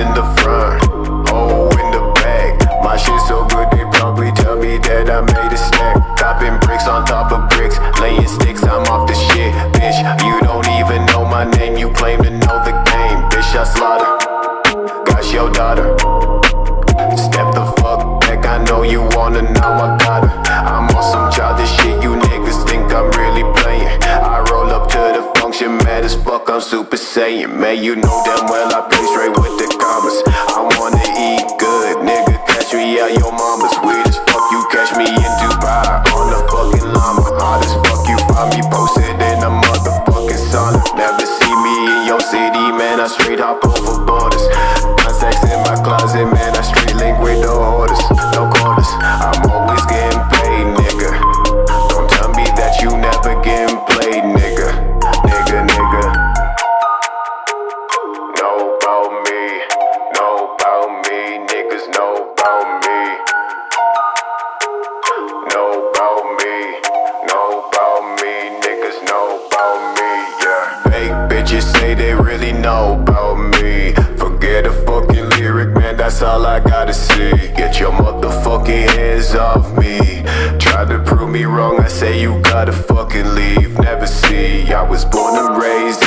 in the front, oh in the back. My shit so good they probably tell me that I made a stack. Topping bricks on top of bricks, laying sticks, I'm off the shit. Bitch, you don't even know my name, you claim to know the game. Bitch, I slaughter, got your daughter. Step the fuck back, I know you wanna know I got her. I'm on some childish shit, you niggas think I'm really playing. I roll up to the function, mad as fuck, I'm Super Saiyan. Man, you know damn well I play straight with the commas. I wanna eat good, nigga, catch me at your mama's. Weird as fuck, you catch me in Dubai on the fucking llama. Hard as fuck, you find me posted in a motherfucking sauna. Never see me in your city, man, I straight hop over borders. Contacts in my closet, man, I straight link with no orders, no quarters. I'm always getting paid, nigga. Don't tell me that you never getting played, nigga. Nigga. Know about me, niggas know about me. Know about me, niggas know about me, yeah. Fake bitches say they really know about me. Forget a fucking lyric, man, that's all I gotta see. Get your motherfucking hands off me. Try to prove me wrong, I say you gotta fucking leave. Never see, I was born and raised